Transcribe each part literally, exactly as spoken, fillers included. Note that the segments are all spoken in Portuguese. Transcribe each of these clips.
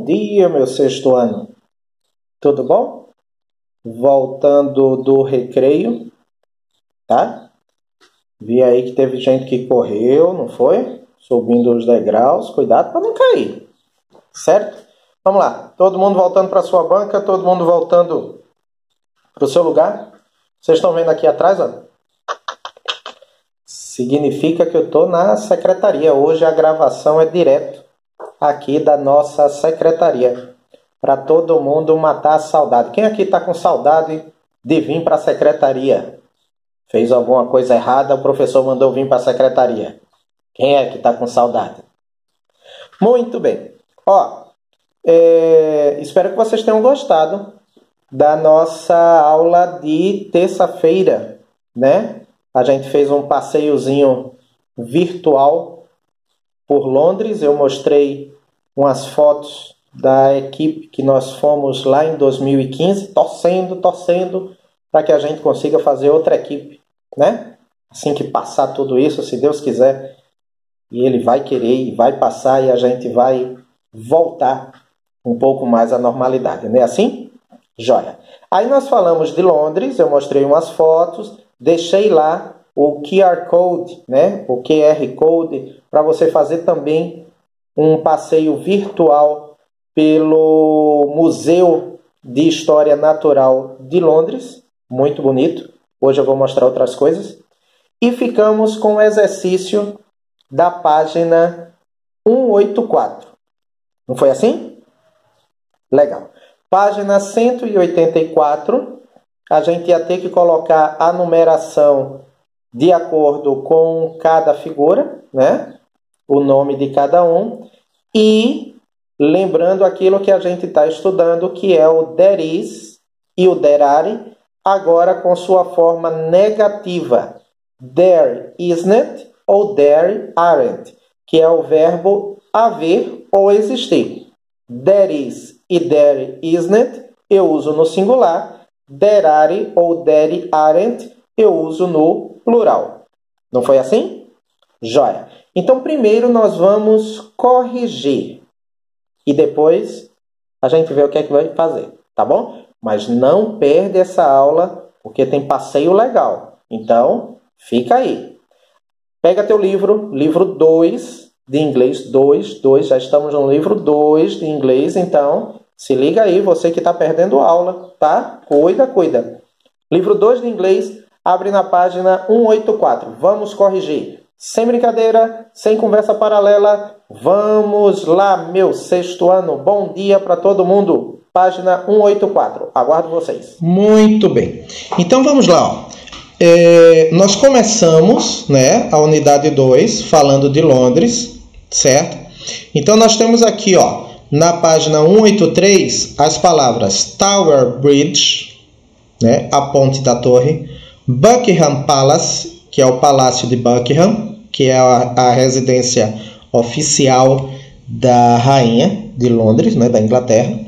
dia, meu sexto ano. Tudo bom? Voltando do recreio, tá? Vi aí que teve gente que correu, não foi? Subindo os degraus. Cuidado para não cair, certo? Vamos lá. Todo mundo voltando para sua banca, todo mundo voltando para o seu lugar. Vocês estão vendo aqui atrás, ó? Significa que eu estou na secretaria. Hoje a gravação é direto aqui da nossa secretaria. Para todo mundo matar a saudade. Quem aqui está com saudade de vir para a secretaria? Fez alguma coisa errada, o professor mandou vir para a secretaria. Quem é que está com saudade? Muito bem. Ó, é, espero que vocês tenham gostado da nossa aula de terça-feira, né? A gente fez um passeiozinho virtual por Londres. Eu mostrei umas fotos da equipe que nós fomos lá em dois mil e quinze, torcendo, torcendo para que a gente consiga fazer outra equipe, né? Assim que passar tudo isso, se Deus quiser, e Ele vai querer e vai passar e a gente vai voltar um pouco mais à normalidade, não é assim? Joia! Aí nós falamos de Londres, eu mostrei umas fotos, deixei lá o Q R Code, né? O Q R Code, para você fazer também um passeio virtual pelo Museu de História Natural de Londres. Muito bonito. Hoje eu vou mostrar outras coisas. E ficamos com o exercício da página cento e oitenta e quatro. Não foi assim? Legal. Página cento e oitenta e quatro, a gente ia ter que colocar a numeração de acordo com cada figura, né? O nome de cada um. E lembrando aquilo que a gente está estudando, que é o there is e o there are, agora com sua forma negativa. There isn't ou there aren't, que é o verbo haver ou existir. There is e there isn't eu uso no singular. There are ou there aren't eu uso no plural. Não foi assim? Joia! Então, primeiro nós vamos corrigir. E depois a gente vê o que é que vai fazer, tá bom? Mas não perde essa aula, porque tem passeio legal. Então, fica aí. Pega teu livro, livro dois de inglês, dois, dois, já estamos no livro dois de inglês, então se liga aí, você que está perdendo aula, tá? Cuida, cuida. Livro dois de inglês, abre na página cento e oitenta e quatro. Vamos corrigir. Sem brincadeira, sem conversa paralela, vamos lá, meu sexto ano. Bom dia para todo mundo. Página cento e oitenta e quatro. Aguardo vocês. Muito bem. Então vamos lá, ó. É, nós começamos, né, a unidade dois falando de Londres, certo? Então nós temos aqui, ó, na página cento e oitenta e três as palavras Tower Bridge, né, a ponte da torre, Buckingham Palace, que é o Palácio de Buckingham, que é a, a residência oficial da rainha de Londres, né, da Inglaterra,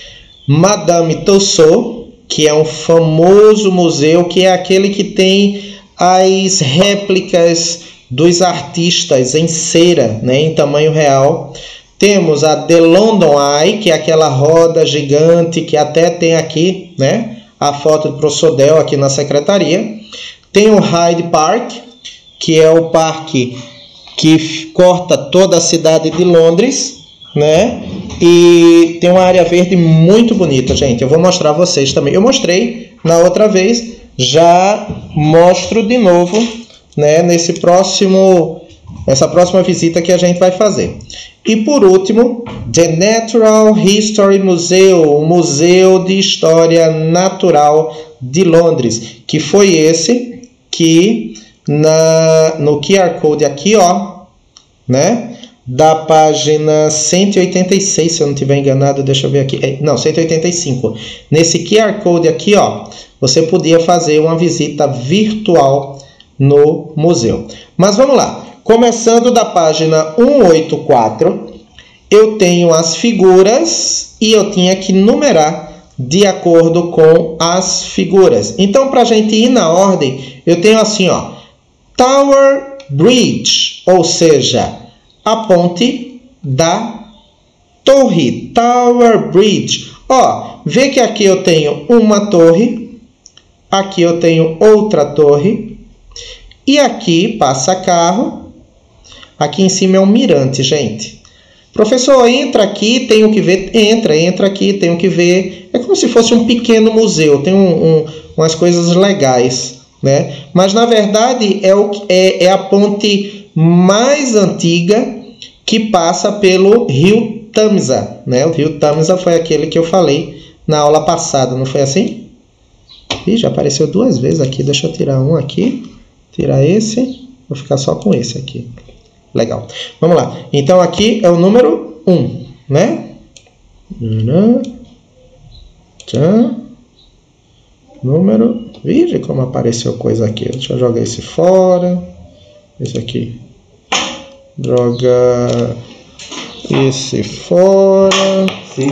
Madame Tussauds, que é um famoso museu, que é aquele que tem as réplicas dos artistas em cera, né, em tamanho real. Temos a The London Eye, que é aquela roda gigante que até tem aqui, né, a foto do professor Del aqui na secretaria. Tem o Hyde Park, que é o parque que corta toda a cidade de Londres, né? E tem uma área verde muito bonita, gente. Eu vou mostrar a vocês também. Eu mostrei na outra vez, já mostro de novo, né, nesse próximo, essa próxima visita que a gente vai fazer. E por último, The Natural History Museum, o Museu de História Natural de Londres, que foi esse que na, no Q R Code aqui, ó, né? Da página cento e oitenta e seis, se eu não estiver enganado, deixa eu ver aqui. Não, cento e oitenta e cinco. Nesse Q R Code aqui, ó, você podia fazer uma visita virtual no museu. Mas vamos lá. Começando da página cento e oitenta e quatro, eu tenho as figuras e eu tinha que numerar de acordo com as figuras. Então, para a gente ir na ordem, eu tenho assim, ó, Tower Bridge, ou seja, a ponte da torre, tower, bridge. Ó, vê que aqui eu tenho uma torre, aqui eu tenho outra torre, e aqui passa carro, aqui em cima é um mirante, gente. Professor, entra aqui, tenho que ver, entra, entra aqui, tenho que ver. É como se fosse um pequeno museu, tem um, um, umas coisas legais, né? Mas, na verdade, é, o, é, é a ponte mais antiga que passa pelo rio Tamisa, né? O rio Tamisa foi aquele que eu falei na aula passada, não foi assim? Ih, já apareceu duas vezes aqui, deixa eu tirar um aqui, tirar esse, vou ficar só com esse aqui. Legal. Vamos lá. Então, aqui é o número um, né? Número... Veja como apareceu coisa aqui. Deixa eu jogar esse fora. Esse aqui. Joga esse fora. Sim.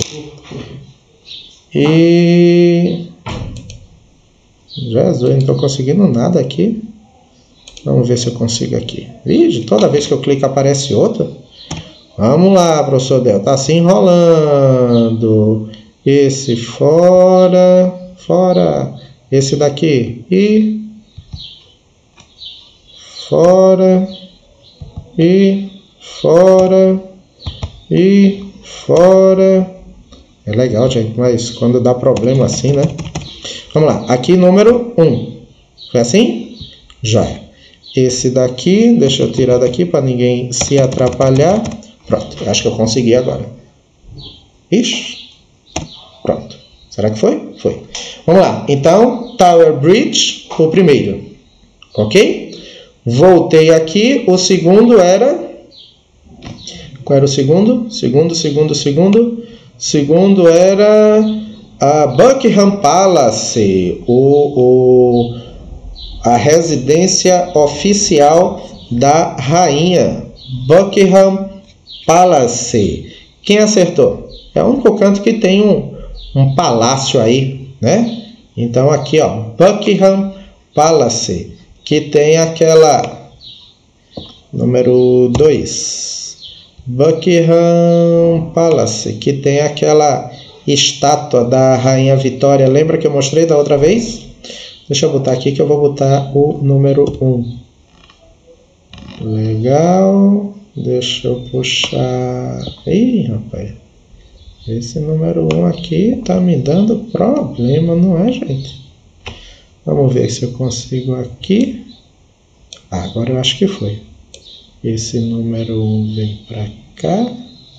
E... Jesus, não estou conseguindo nada aqui. Vamos ver se eu consigo aqui. Vixe, toda vez que eu clico aparece outro. Vamos lá, professor Del. Tá se enrolando. Esse fora. Fora. Esse daqui. E. Fora. E. Fora. E. Fora. É legal, gente. Mas quando dá problema assim, né? Vamos lá. Aqui número um. Foi assim? Já é. Esse daqui, deixa eu tirar daqui para ninguém se atrapalhar. Pronto, acho que eu consegui agora. Ixi, pronto. Será que foi? Foi. Vamos lá. Então, Tower Bridge, o primeiro. Ok? Voltei aqui. O segundo era... Qual era o segundo? Segundo, segundo, segundo. Segundo era a Buckingham Palace. O... o a residência oficial da rainha, Buckingham Palace. Quem acertou? É o único canto que tem um, um palácio aí, né? Então aqui, ó, Buckingham Palace, que tem aquela número dois. Buckingham Palace, que tem aquela estátua da rainha Vitória. Lembra que eu mostrei da outra vez? Deixa eu botar aqui que eu vou botar o número um. Legal. Deixa eu puxar. Ih, rapaz. Esse número um aqui tá me dando problema, não é, gente? Vamos ver se eu consigo aqui. Ah, agora eu acho que foi. Esse número um vem pra cá.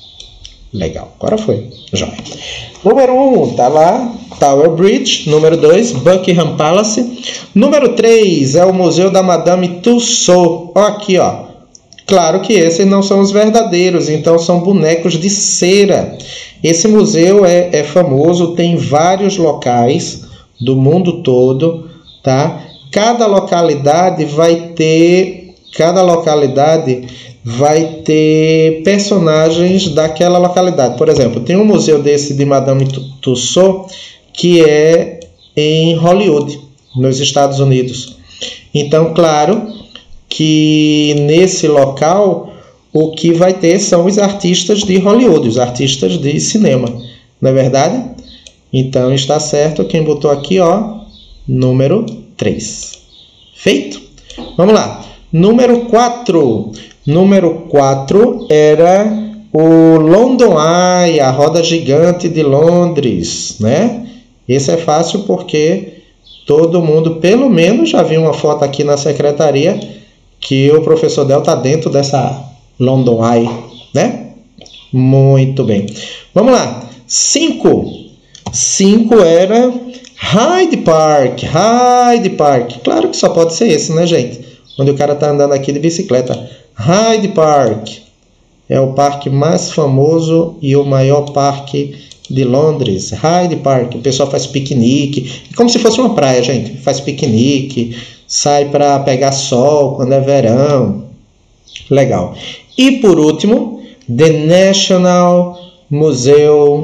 Legal, agora foi. Joia. Número um, tá lá. Tower Bridge. Número dois, Buckingham Palace. Número três é o Museu da Madame Tussauds. Ó, aqui, ó. Claro que esses não são os verdadeiros, então são bonecos de cera. Esse museu é, é famoso, tem vários locais do mundo todo, tá? Cada localidade vai ter... Cada localidade... vai ter personagens daquela localidade. Por exemplo, tem um museu desse de Madame Tussauds que é em Hollywood, nos Estados Unidos. Então, claro que nesse local o que vai ter são os artistas de Hollywood, os artistas de cinema, não é verdade? Então está certo, quem botou aqui, ó, número três. Feito? Vamos lá. Número quatro. Número quatro era o London Eye, a roda gigante de Londres, né? Esse é fácil porque todo mundo, pelo menos, já viu uma foto aqui na secretaria que o professor Del está dentro dessa London Eye, né? Muito bem. Vamos lá. cinco. cinco era Hyde Park. Hyde Park. Claro que só pode ser esse, né, gente? Onde o cara está andando aqui de bicicleta. Hyde Park é o parque mais famoso e o maior parque de Londres. Hyde Park, o pessoal faz piquenique, é como se fosse uma praia, gente. Faz piquenique, sai para pegar sol quando é verão. Legal. E por último, The National Museum.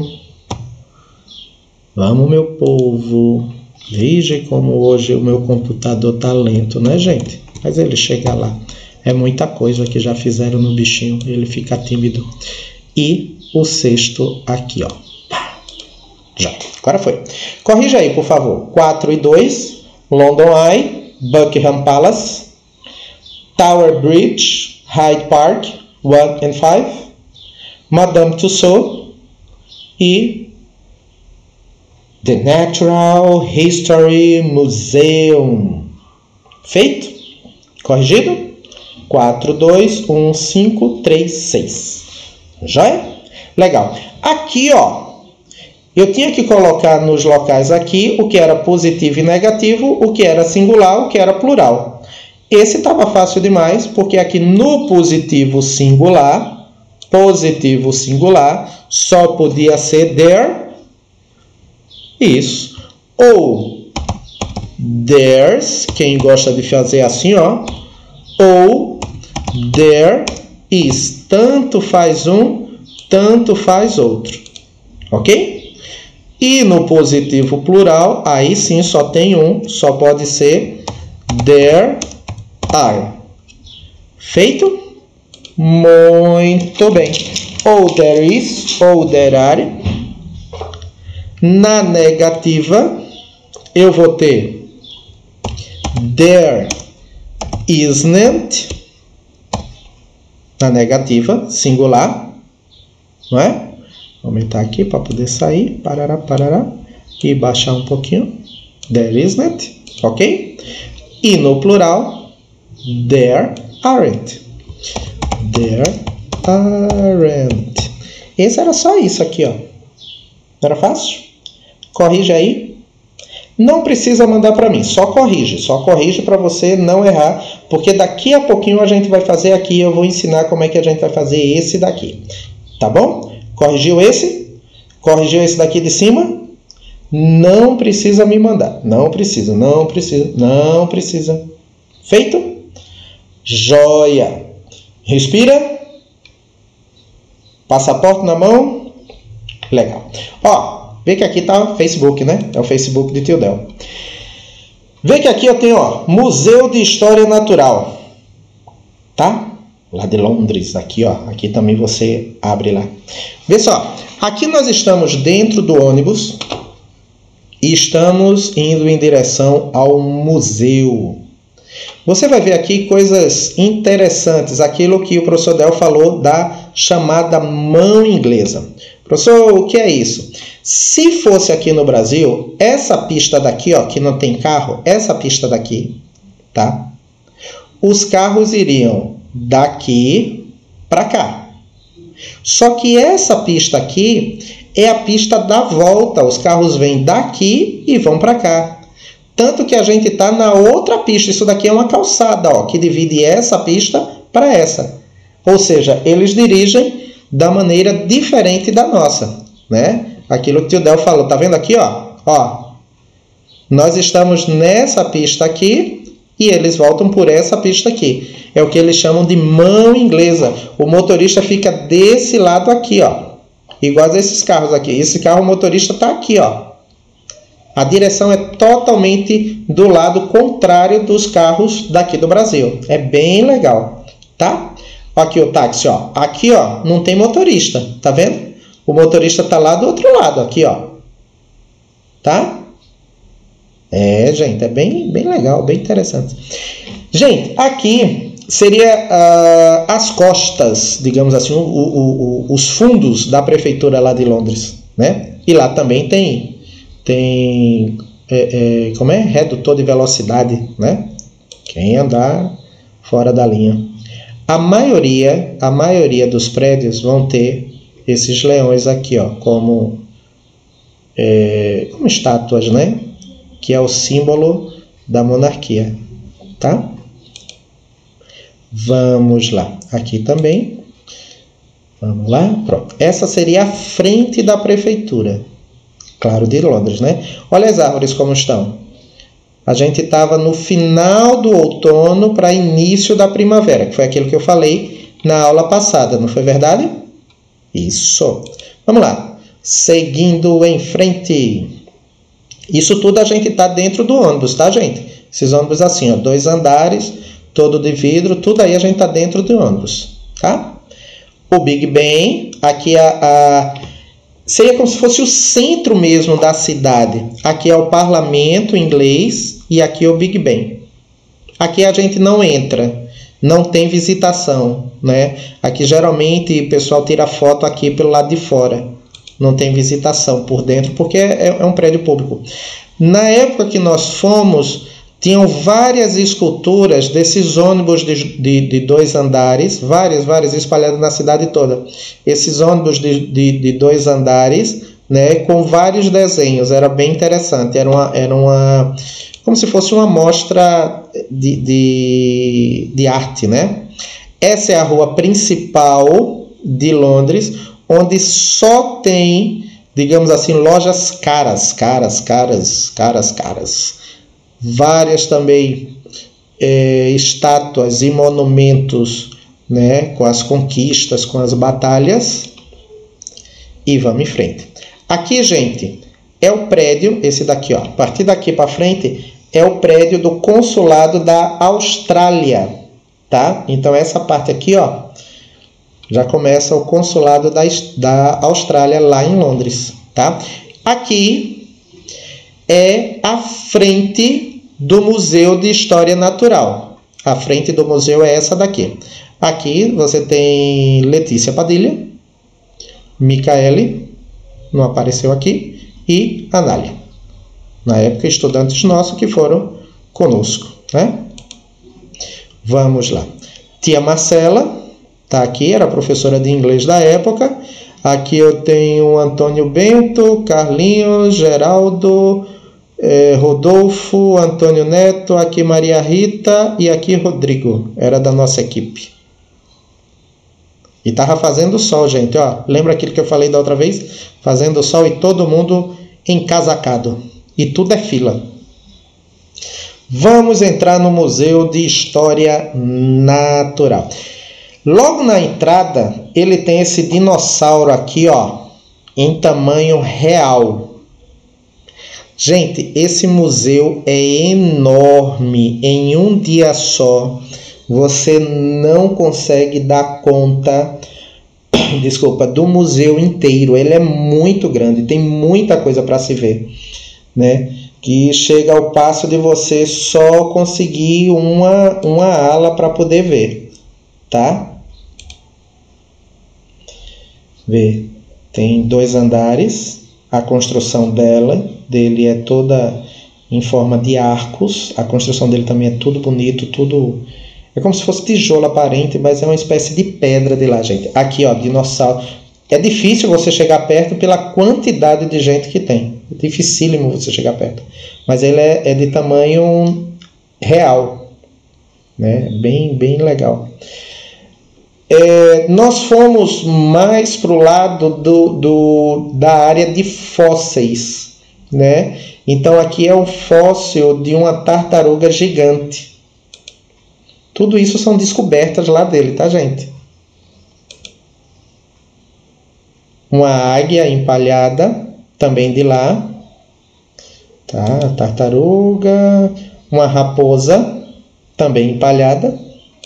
Vamos, meu povo. Veja como hoje o meu computador tá lento, né, gente? Mas ele chega lá. É muita coisa que já fizeram no bichinho, ele fica tímido. E o sexto aqui, ó. Já. Agora foi. Corrija aí, por favor. quatro e dois. London Eye. Buckingham Palace. Tower Bridge. Hyde Park. one and five. Madame Tussauds. E The Natural History Museum. Feito? Corrigido? quatro, dois, um, cinco, três, seis. Joia? Legal. Aqui, ó. Eu tinha que colocar nos locais aqui o que era positivo e negativo, o que era singular, o que era plural. Esse estava fácil demais, porque aqui no positivo singular, positivo singular, só podia ser there. Isso. Ou there's, quem gosta de fazer assim, ó. Ou there is. Tanto faz um, tanto faz outro. Ok? E no positivo plural, aí sim só tem um, só pode ser there are. Feito? Muito bem. Ou there is, ou there are. Na negativa, eu vou ter there isn't. Na negativa, singular. Não é? Vou aumentar aqui para poder sair. Parará, parará. E baixar um pouquinho. There isn't. Ok? E no plural, there aren't. There aren't. Esse era só isso aqui, ó. Não era fácil? Corrige aí. Não precisa mandar para mim, só corrige. Só corrige para você não errar, porque daqui a pouquinho a gente vai fazer aqui, eu vou ensinar como é que a gente vai fazer esse daqui. Tá bom? Corrigiu esse? Corrigiu esse daqui de cima? Não precisa me mandar. Não precisa, não precisa, não precisa. Feito? Joia! Respira. Passaporte na mão. Legal. Ó, vê que aqui tá o Facebook, né? É o Facebook de Tio Del. Vê que aqui eu tenho, ó, Museu de História Natural. Tá? Lá de Londres, aqui, ó. Aqui também você abre lá. Vê só. Aqui nós estamos dentro do ônibus e estamos indo em direção ao museu. Você vai ver aqui coisas interessantes. Aquilo que o professor Del falou da chamada mão inglesa. Professor, o que é isso? Se fosse aqui no Brasil, essa pista daqui, ó, que não tem carro, essa pista daqui, tá? Os carros iriam daqui para cá. Só que essa pista aqui é a pista da volta. Os carros vêm daqui e vão para cá. Tanto que a gente está na outra pista. Isso daqui é uma calçada, ó, que divide essa pista para essa. Ou seja, eles dirigem da maneira diferente da nossa, né? Aquilo que o tio Del falou. Tá vendo aqui, ó? Ó, nós estamos nessa pista aqui e eles voltam por essa pista aqui. É o que eles chamam de mão inglesa. O motorista fica desse lado aqui, ó. Igual a esses carros aqui. Esse carro, o motorista está aqui, ó. A direção é totalmente do lado contrário dos carros daqui do Brasil. É bem legal, tá? Aqui o táxi, ó. Aqui, ó, não tem motorista, tá vendo? O motorista tá lá do outro lado, aqui, ó. Tá? É, gente, é bem, bem legal, bem interessante. Gente, aqui seria uh, as costas, digamos assim, o, o, o, os fundos da prefeitura lá de Londres, né? E lá também tem, tem é, é, como é? Redutor de velocidade, né? Quem andar fora da linha. A maioria, a maioria dos prédios vão ter esses leões aqui, ó, como, é, como estátuas, né? Que é o símbolo da monarquia, tá? Vamos lá. Aqui também. Vamos lá. Pronto. Essa seria a frente da prefeitura. Claro, de Londres, né? Olha as árvores como estão. A gente estava no final do outono para início da primavera, que foi aquilo que eu falei na aula passada, não foi verdade? Isso. Vamos lá. Seguindo em frente. Isso tudo a gente está dentro do ônibus, tá, gente? Esses ônibus assim, ó, dois andares, todo de vidro, tudo aí a gente está dentro do ônibus, tá? O Big Ben, Aqui a, a seria como se fosse o centro mesmo da cidade. Aqui é o parlamento inglês e aqui é o Big Ben. Aqui a gente não entra, não tem visitação, né? Aqui geralmente o pessoal tira foto aqui pelo lado de fora. Não tem visitação por dentro porque é, é um prédio público. Na época que nós fomos, tinham várias esculturas desses ônibus de, de, de dois andares, várias, várias espalhadas na cidade toda. Esses ônibus de, de, de dois andares, né, com vários desenhos, era bem interessante. Era uma, era uma como se fosse uma mostra de, de, de arte, né? Essa é a rua principal de Londres, onde só tem, digamos assim, lojas caras, caras, caras, caras, caras. Várias também é, estátuas e monumentos, né, com as conquistas, com as batalhas. E vamos em frente. Aqui, gente, é o prédio, esse daqui, ó. A partir daqui para frente é o prédio do consulado da Austrália, tá? Então essa parte aqui, ó, já começa o consulado da, da Austrália lá em Londres, tá? Aqui é a frente do Museu de História Natural. A frente do museu é essa daqui. Aqui você tem Letícia Padilha, Micaele, não apareceu aqui, e Anália. Na época, estudantes nossos que foram conosco, né? Vamos lá. Tia Marcela está aqui, era professora de inglês da época. Aqui eu tenho Antônio Bento, Carlinhos, Geraldo, eh, Rodolfo, Antônio Neto, aqui Maria Rita e aqui Rodrigo, era da nossa equipe. E tava fazendo sol, gente, ó. Lembra aquilo que eu falei da outra vez? Fazendo sol e todo mundo encasacado. E tudo é fila. Vamos entrar no Museu de História Natural. Logo na entrada, ele tem esse dinossauro aqui, ó, em tamanho real. Gente, esse museu é enorme. Em um dia só, você não consegue dar conta, desculpa, do museu inteiro. Ele é muito grande, tem muita coisa para se ver, né? Que chega ao passo de você só conseguir uma, uma ala para poder ver, tá? Vê, tem dois andares, a construção dela, dele é toda em forma de arcos, a construção dele também é tudo bonito, tudo... É como se fosse tijolo aparente, mas é uma espécie de pedra de lá, gente. Aqui, ó, dinossauro. É difícil você chegar perto pela quantidade de gente que tem. É dificílimo você chegar perto. Mas ele é, é de tamanho real, né? Bem, bem legal. É, nós fomos mais para o lado do, do, da área de fósseis, né? Então aqui é o fóssil de uma tartaruga gigante. Tudo isso são descobertas lá dele, tá, gente? Uma águia empalhada, também de lá. Tá, tartaruga. Uma raposa, também empalhada.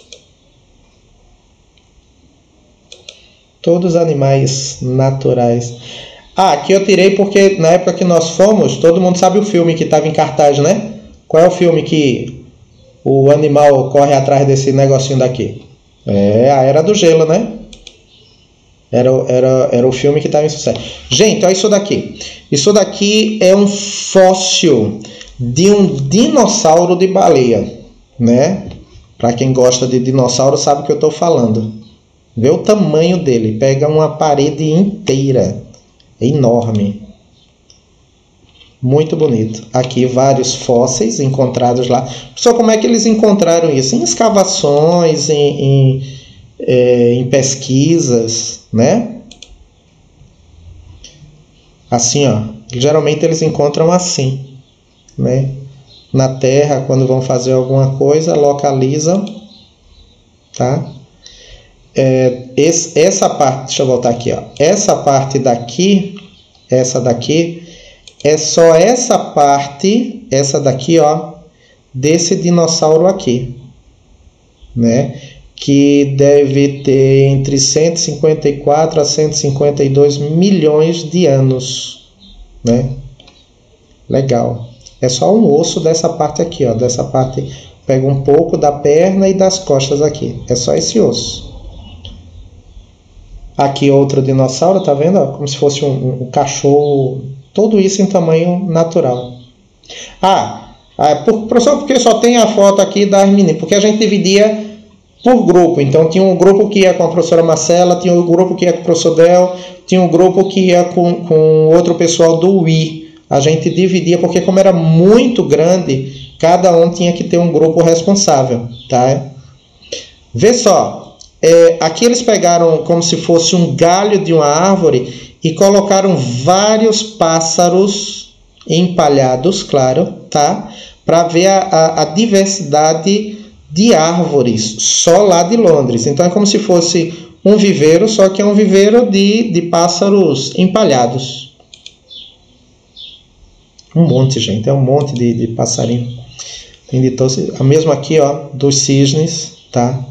Todos animais naturais. Ah, aqui eu tirei porque na época que nós fomos, todo mundo sabe o filme que estava em cartaz, né? Qual é o filme que o animal corre atrás desse negocinho daqui? É a Era do Gelo, né? Era, era, era o filme que estava em sucesso. Gente, olha isso daqui. Isso daqui é um fóssil de um dinossauro de baleia, né? Para quem gosta de dinossauro sabe o que eu estou falando. Vê o tamanho dele. Pega uma parede inteira. É enorme. Muito bonito. Aqui vários fósseis encontrados lá. Só como é que eles encontraram isso? Em escavações, em, em, é, em pesquisas, né? Assim, ó. Geralmente eles encontram assim, né? Na terra, quando vão fazer alguma coisa, localizam, tá? É, esse, essa parte, deixa eu voltar aqui, ó. Essa parte daqui, essa daqui, é só essa parte, essa daqui, ó, desse dinossauro aqui, né? que deve ter entre cento e cinquenta e quatro a cento e cinquenta e dois milhões de anos, né? Legal. É só um osso dessa parte aqui, ó, dessa parte, pega um pouco da perna e das costas aqui. É só esse osso. Aqui outro dinossauro, tá vendo? Ó, como se fosse um, um, um cachorro. Tudo isso em tamanho natural. Ah, ah por, professor, porque só tem a foto aqui das meninas? Porque a gente dividia por grupo. Então tinha um grupo que ia com a professora Marcela, tinha um grupo que ia com o professor Del, tinha um grupo que ia com, com outro pessoal do U I. A gente dividia, porque como era muito grande, cada um tinha que ter um grupo responsável, tá? Vê só, é, aqui eles pegaram como se fosse um galho de uma árvore e colocaram vários pássaros empalhados, claro, tá? Para ver a, a, a diversidade de árvores, só lá de Londres. Então é como se fosse um viveiro, só que é um viveiro de, de pássaros empalhados. Um monte, gente, é um monte de, de passarinho. Tem de todos, a mesma aqui, ó, dos cisnes, tá?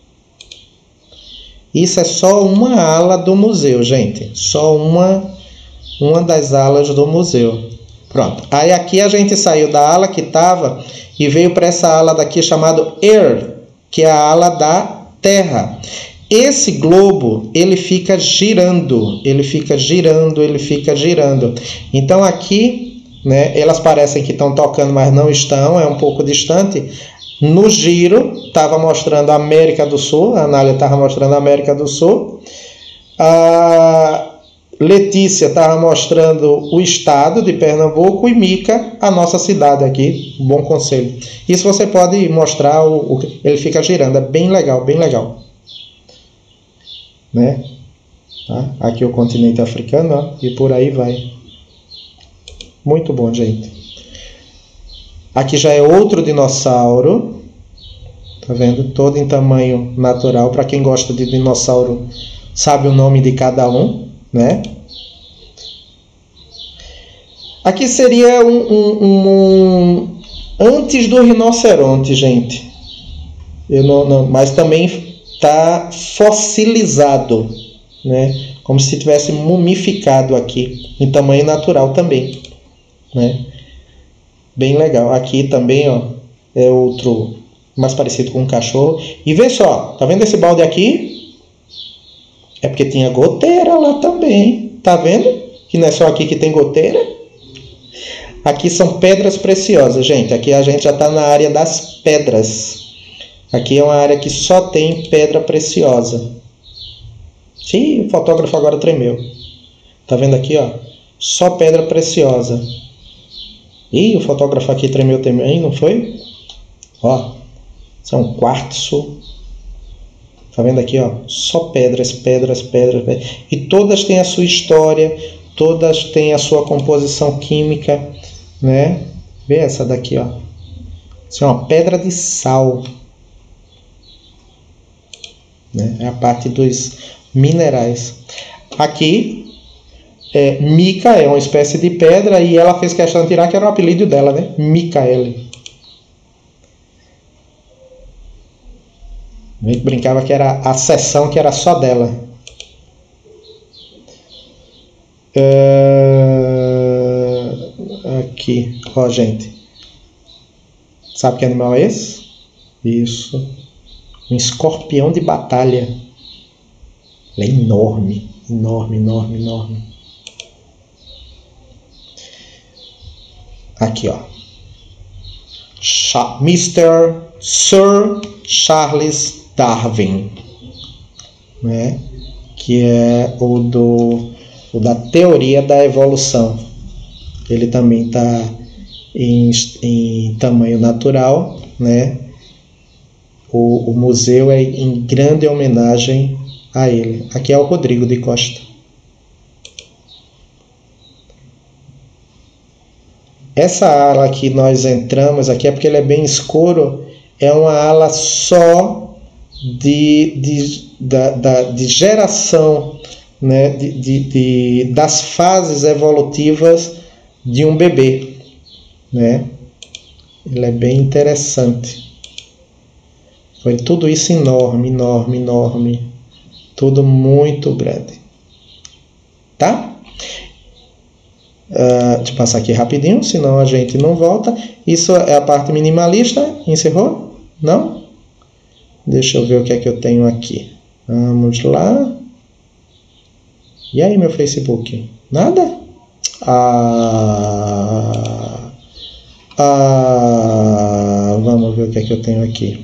Isso é só uma ala do museu, gente. Só uma, uma das alas do museu. Pronto. Aí aqui a gente saiu da ala que estava e veio para essa ala daqui chamada Air, que é a ala da Terra. Esse globo, ele fica girando, ele fica girando, ele fica girando. Então aqui, né, elas parecem que estão tocando, mas não estão, é um pouco distante. No giro, estava mostrando a América do Sul, a Anália estava mostrando a América do Sul, a Letícia estava mostrando o estado de Pernambuco e Mica, a nossa cidade aqui, Bom Conselho. Isso você pode mostrar, o, o, ele fica girando, é bem legal, bem legal. Né? Tá? Aqui o continente africano, ó, e por aí vai. Muito bom, gente. Aqui já é outro dinossauro, tá vendo? Todo em tamanho natural. Para quem gosta de dinossauro, sabe o nome de cada um, né? Aqui seria um, um, um antes do rinoceronte, gente. Eu não, não, mas também está fossilizado, né? Como se tivesse mumificado aqui, em tamanho natural também, né? Bem legal. Aqui também, ó, é outro mais parecido com um cachorro. E vê só, tá vendo esse balde aqui? É porque tinha goteira lá também. Tá vendo? Que não é só aqui que tem goteira. Aqui são pedras preciosas, gente. Aqui a gente já tá na área das pedras. Aqui é uma área que só tem pedra preciosa. Ih, o fotógrafo agora tremeu. Tá vendo aqui, ó? Só pedra preciosa. Ih, o fotógrafo aqui tremeu também, não foi? Ó, isso é um quartzo. Tá vendo aqui, ó? Só pedras, pedras, pedras, pedras. E todas têm a sua história, todas têm a sua composição química, né? Vê essa daqui, ó. Isso é uma pedra de sal. Né? É a parte dos minerais. Aqui... É, Mica é uma espécie de pedra e ela fez questão de tirar, que era o apelido dela, né? Micaele. A gente brincava que era a seção que era só dela. É... Aqui, ó, gente. Sabe que animal é esse? Isso. Um escorpião de batalha. Ele é enorme, enorme, enorme, enorme. Aqui, ó. mister Sir Charles Darwin, né? Que é o, do, o da teoria da evolução. Ele também está em, em tamanho natural, né? O, o museu é em grande homenagem a ele. Aqui é o Rodrigo de Costa. Essa ala que nós entramos aqui é porque ele é bem escuro, é uma ala só de, de, da, da, de geração, né, de, de, de, das fases evolutivas de um bebê, né? Ele é bem interessante. Foi tudo isso enorme, enorme, enorme. Tudo muito grande. Tá? Uh, deixa eu passar aqui rapidinho, senão a gente não volta. Isso é a parte minimalista. Encerrou? Não? Deixa eu ver o que é que eu tenho aqui. Vamos lá. E aí, meu Facebook? Nada? Ah, ah, vamos ver o que é que eu tenho aqui.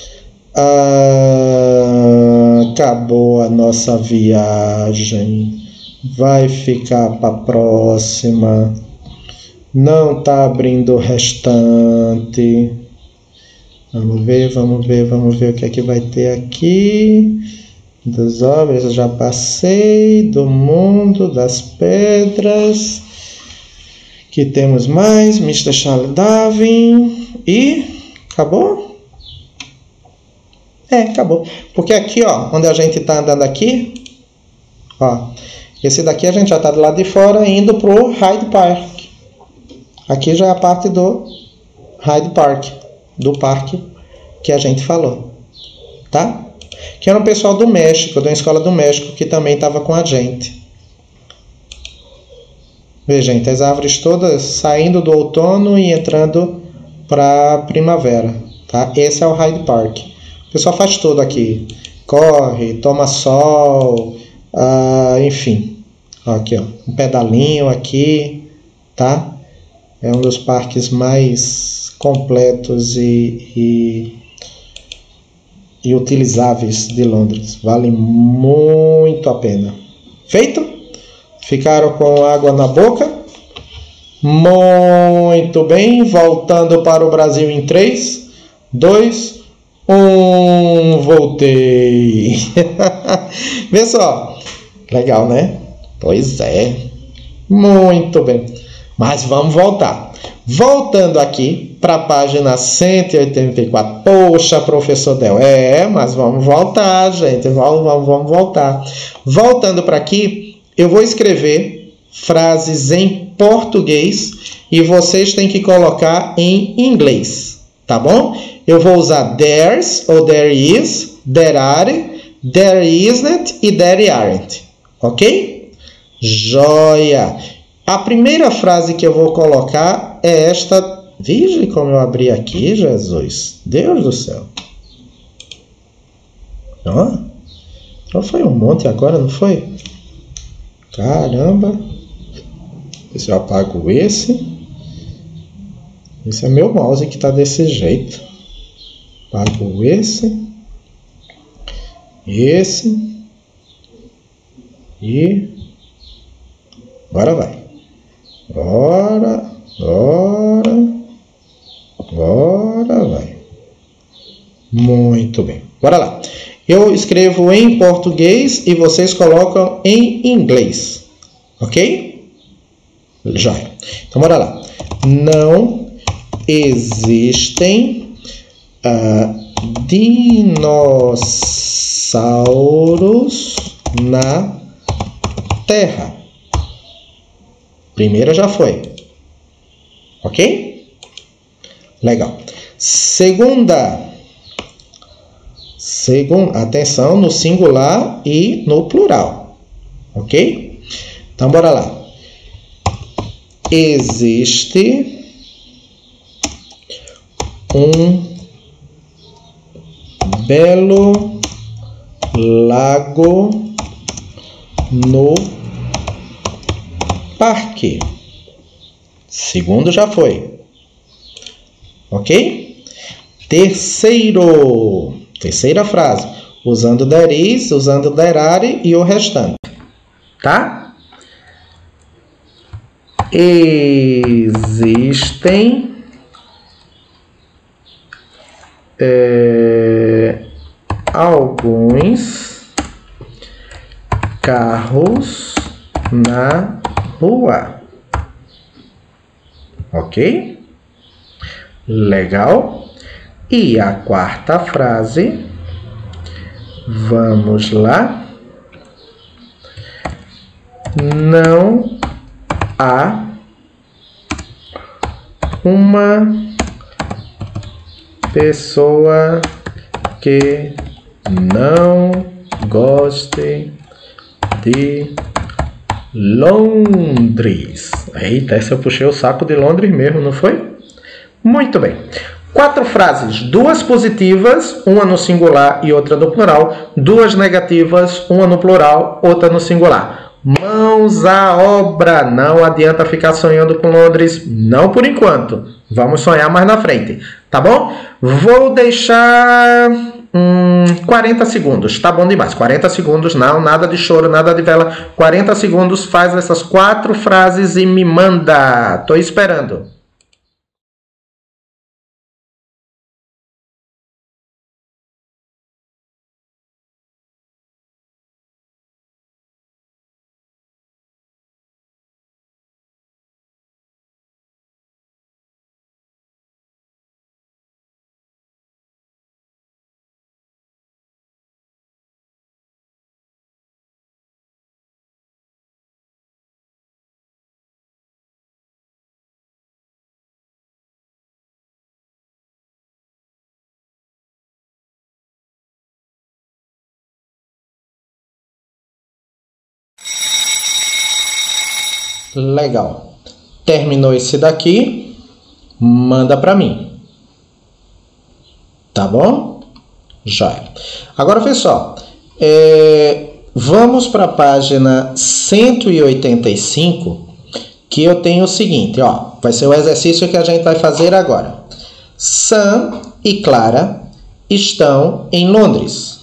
Ah, acabou a nossa viagem. Vai ficar para a próxima. Não está abrindo o restante. Vamos ver, vamos ver, vamos ver o que é que vai ter aqui. Das obras eu já passei. Do mundo das pedras. Que temos mais? mister Charles Darwin. E acabou? É, acabou. Porque aqui, ó, onde a gente está andando aqui, ó, esse daqui a gente já está do lado de fora indo pro Hyde Park. Aqui já é a parte do Hyde Park, do parque que a gente falou, tá? Que era um pessoal do México, da escola do México, que também estava com a gente. Veja, gente, as árvores todas saindo do outono e entrando para primavera, tá? Esse é o Hyde Park. O pessoal faz tudo aqui. Corre, toma sol, uh, enfim. Aqui, ó, um pedalinho aqui, tá? É um dos parques mais completos e, e, e utilizáveis de Londres. Vale muito a pena. Feito? Ficaram com água na boca? Muito bem. Voltando para o Brasil em três, dois, um. Voltei. Vê só. Legal, né? Pois é. Muito bem. Mas vamos voltar. Voltando aqui para a página cento e oitenta e quatro. Poxa, professor Del. É, mas vamos voltar, gente. Vamos, vamos, vamos voltar. Voltando para aqui, eu vou escrever frases em português e vocês têm que colocar em inglês, tá bom? Eu vou usar there's ou there is, there are, there isn't e there aren't, ok? Joia! A primeira frase que eu vou colocar é esta. Veja como eu abri aqui, Jesus. Deus do céu. Ó, só foi um monte agora, não foi? Caramba. Se eu apago esse. Esse é meu mouse que está desse jeito. Apago esse. Esse. E... agora vai. Agora. Agora. Agora vai. Muito bem. Bora lá. Eu escrevo em português e vocês colocam em inglês. Ok? Joia. Então, bora lá. Não existem uh, dinossauros na Terra. Primeira já foi. Ok? Legal. Segunda. Segunda. Atenção no singular e no plural. Ok? Então, bora lá. Existe um belo lago no parque. Segundo já foi. Ok? Terceiro. Terceira frase. Usando there is, usando there are e o restante. Tá? Existem é, alguns carros na rua. Ok? Legal? E a quarta frase, vamos lá. Não há uma pessoa que não goste de Londres. Eita, essa eu puxei o saco de Londres mesmo, não foi? Muito bem. Quatro frases, duas positivas, uma no singular e outra no plural. Duas negativas, uma no plural, outra no singular. Mãos à obra. Não adianta ficar sonhando com Londres, não por enquanto. Vamos sonhar mais na frente, tá bom? Vou deixar hum, quarenta segundos, tá bom demais. quarenta segundos, não, nada de choro, nada de vela. quarenta segundos, faz essas quatro frases e me manda. Tô esperando. Legal. Terminou esse daqui, manda para mim. Tá bom? Já é. Agora, pessoal, é, vamos para a página cento e oitenta e cinco, que eu tenho o seguinte, ó, vai ser o exercício que a gente vai fazer agora. Sam e Clara estão em Londres.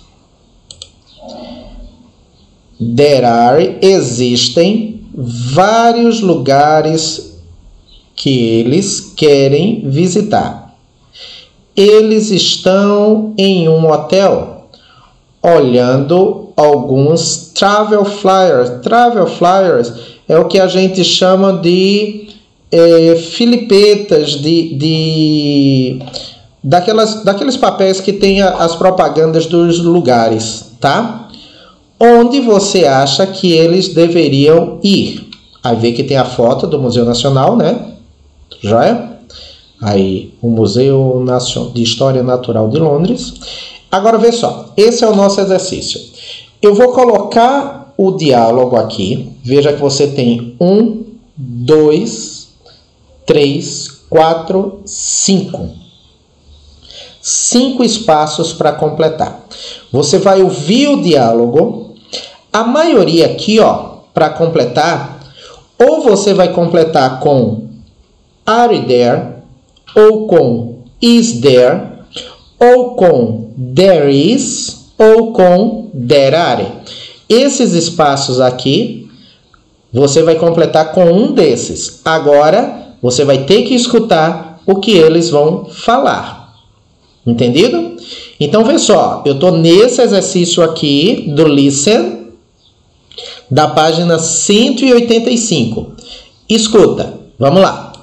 There are, existem vários lugares que eles querem visitar. Eles estão em um hotel olhando alguns travel flyers. Travel flyers é o que a gente chama de é, filipetas, de, de daquelas, daqueles papéis que tem as propagandas dos lugares, tá? Onde você acha que eles deveriam ir? Aí vê que tem a foto do Museu Nacional, né? Já é? Aí, o Museu de História Natural de Londres. Agora, vê só. Esse é o nosso exercício. Eu vou colocar o diálogo aqui. Veja que você tem um, dois, três, quatro, cinco. Cinco espaços para completar. Você vai ouvir o diálogo. A maioria aqui, ó, para completar, ou você vai completar com are there, ou com is there, ou com there is, ou com there are. Esses espaços aqui, você vai completar com um desses. Agora, você vai ter que escutar o que eles vão falar. Entendido? Então, vê só, eu estou nesse exercício aqui do Listen, da página cento e oitenta e cinco. Escuta, vamos lá.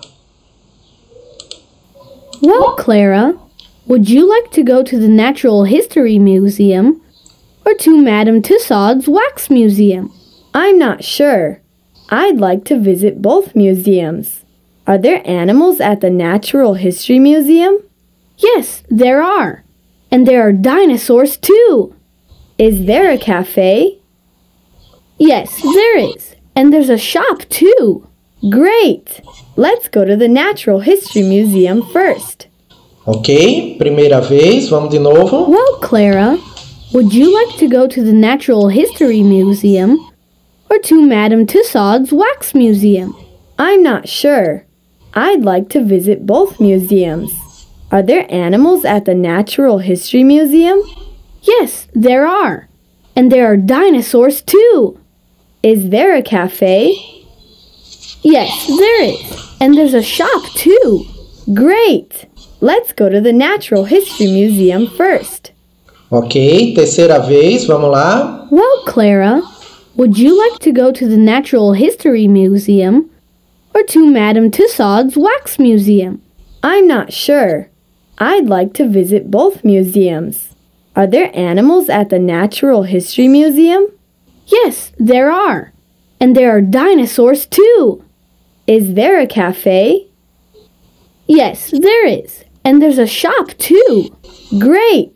Well, Clara, would you like to go to the Natural History Museum or to Madame Tussauds Wax Museum? I'm not sure. I'd like to visit both museums. Are there animals at the Natural History Museum? Yes, there are. And there are dinosaurs too. Is there a cafe? Yes, there is. And there's a shop too. Great! Let's go to the Natural History Museum first. Ok, primeira vez, vamos de novo. Well, Clara, would you like to go to the Natural History Museum or to Madame Tussauds Wax Museum? I'm not sure. I'd like to visit both museums. Are there animals at the Natural History Museum? Yes, there are. And there are dinosaurs too. Is there a cafe? Yes, there is. And there's a shop too. Great! Let's go to the Natural History Museum first. Ok, terceira vez, vamos lá. Well, Clara, would you like to go to the Natural History Museum or to Madame Tussauds Wax Museum? I'm not sure. I'd like to visit both museums. Are there animals at the Natural History Museum? Yes, there are. And there are dinosaurs too. Is there a cafe? Yes, there is. And there's a shop too. Great!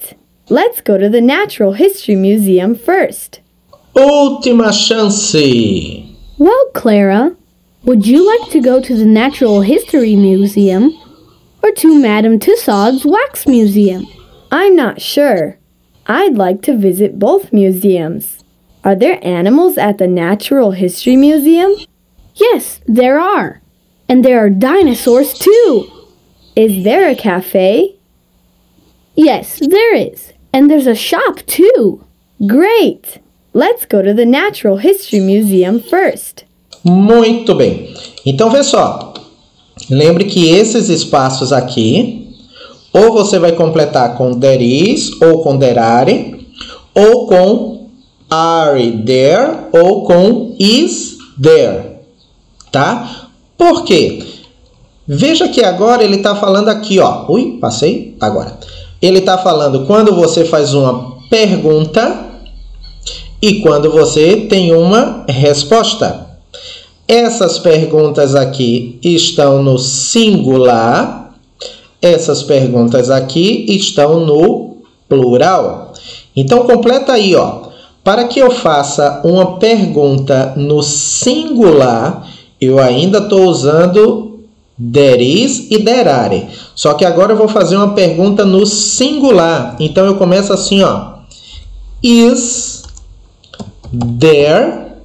Let's go to the Natural History Museum first. Última chance. Well, Clara, would you like to go to the Natural History Museum or to Madame Tussauds Wax Museum? I'm not sure. I'd like to visit both museums. Are there animals at the Natural History Museum? Yes, there are. And there are dinosaurs too. Is there a cafe? Yes, there is. And there's a shop too. Great! Let's go to the Natural History Museum first. Muito bem. Então, vê só. Lembre que esses espaços aqui, ou você vai completar com there is, ou com there are, ou com are there, ou com is there. Tá? Por quê? Veja que agora ele está falando aqui, ó. Ui, passei agora. Ele está falando quando você faz uma pergunta e quando você tem uma resposta. Essas perguntas aqui estão no singular. Essas perguntas aqui estão no plural. Então, completa aí, ó. Para que eu faça uma pergunta no singular, eu ainda estou usando there is e there are. Só que agora eu vou fazer uma pergunta no singular. Então, eu começo assim, ó. Is there...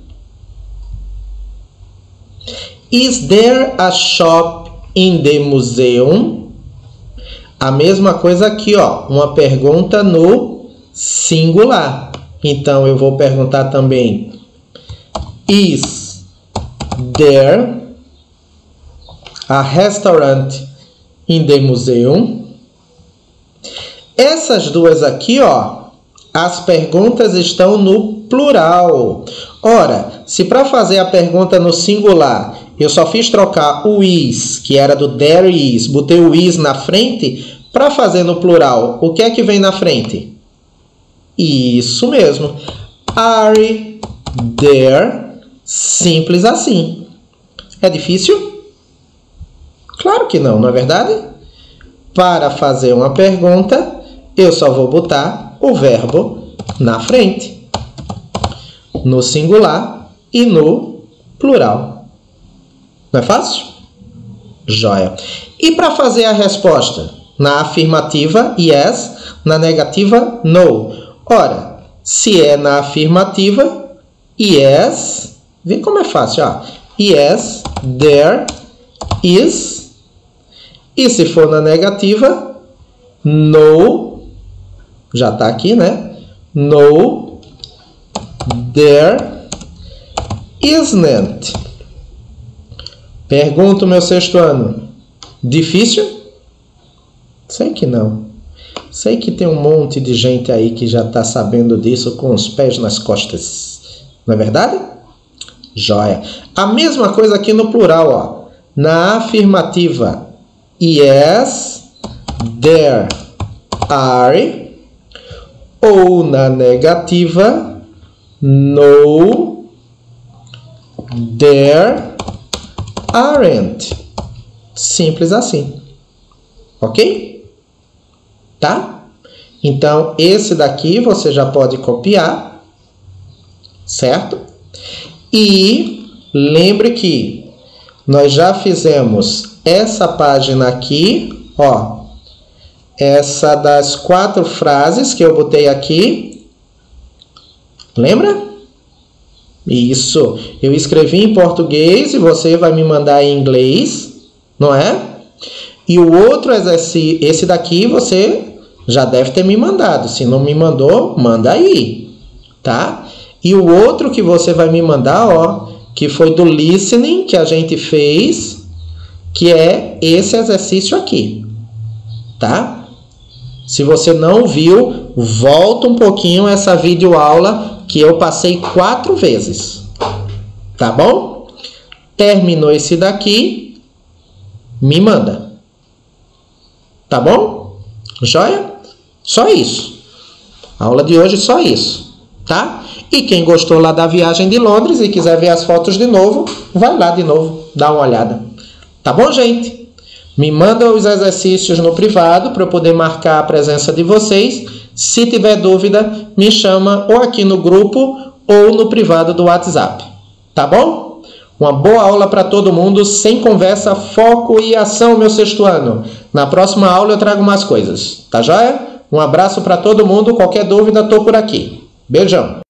Is there a shop in the museum? A mesma coisa aqui, ó. Uma pergunta no singular. Então, eu vou perguntar também. Is there a restaurant in the museum? Essas duas aqui, ó. As perguntas estão no plural. Ora, se para fazer a pergunta no singular eu só fiz trocar o is, que era do there is, botei o is na frente, para fazer no plural, o que é que vem na frente? Isso mesmo. Are there? Simples assim. É difícil? Claro que não, não é verdade? Para fazer uma pergunta, eu só vou botar o verbo na frente, no singular e no plural. Não é fácil? Joia. E para fazer a resposta? Na afirmativa, yes. Na negativa, no. Ora, se é na afirmativa, yes. Vê como é fácil, ó. Yes, there is. E se for na negativa, no. Já está aqui, né? No, there isn't. Pergunto, meu sexto ano. Difícil? Sei que não. Sei que tem um monte de gente aí que já está sabendo disso com os pés nas costas. Não é verdade? Joia. A mesma coisa aqui no plural, ó. Na afirmativa, yes, there are. Ou na negativa, no, there aren't. Simples assim. Ok? Tá? Então, esse daqui você já pode copiar. Certo? E lembre que nós já fizemos essa página aqui, ó. Essa das quatro frases que eu botei aqui. Lembra? Isso. Eu escrevi em português e você vai me mandar em inglês, não é? E o outro exercício, esse daqui você já deve ter me mandado. Se não me mandou, manda aí, tá? E o outro que você vai me mandar, ó, que foi do listening que a gente fez, que é esse exercício aqui, tá? Se você não viu, volta um pouquinho essa videoaula que eu passei quatro vezes. Tá bom? Terminou esse daqui, me manda. Tá bom? Joia? Só isso. A aula de hoje só isso. Tá? E quem gostou lá da viagem de Londres e quiser ver as fotos de novo, vai lá de novo, dá uma olhada. Tá bom, gente? Me manda os exercícios no privado para eu poder marcar a presença de vocês. Se tiver dúvida, me chama ou aqui no grupo ou no privado do WhatsApp. Tá bom? Uma boa aula para todo mundo, sem conversa, foco e ação, meu sexto ano. Na próxima aula eu trago mais coisas. Tá joia? Um abraço para todo mundo. Qualquer dúvida, tô por aqui. Beijão.